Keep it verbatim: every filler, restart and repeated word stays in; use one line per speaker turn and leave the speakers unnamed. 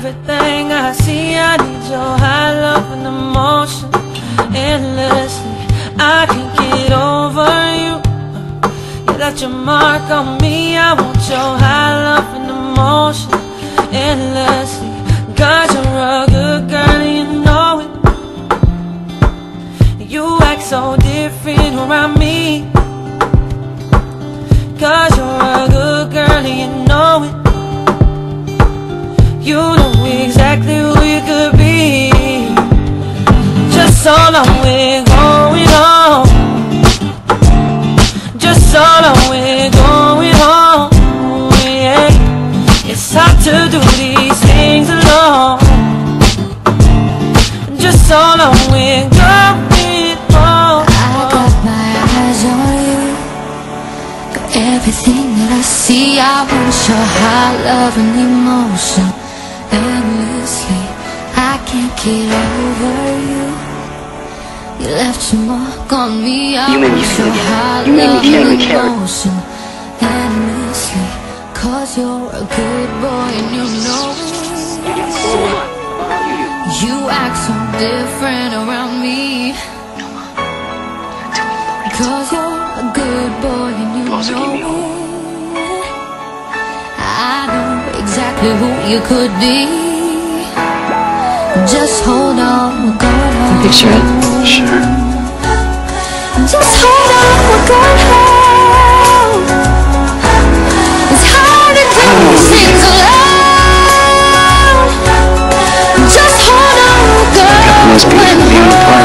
everything I see. I need your high love and emotion endlessly. I can't get over you. You left your mark on me. I want your high love and emotion endlessly. God, you're a good girl and you know it. You act so different around me. Cause you're a good girl and you know it. You know exactly who you could be. Just so long we're going on. Just so long we're going on. Yeah. It's hard to do these things alone. Just so long we're going on.
I got my eyes on you. Got everything that I see. I want your high love and emotion endlessly. I can't get over you. You left your mark on me. I
You made me
want
feel
your
it.
high
You made me
love
feel
and
it, Karen.
emotion endlessly. Cause you're a good boy and you know it. You act so different around me. Cause you're a good boy and you know it. I know exactly who you could be. Just hold on, we're going home.
Picture it. Sure.
Just hold on, we're going home. It's hard to do these things alone. Just hold on, we're going home.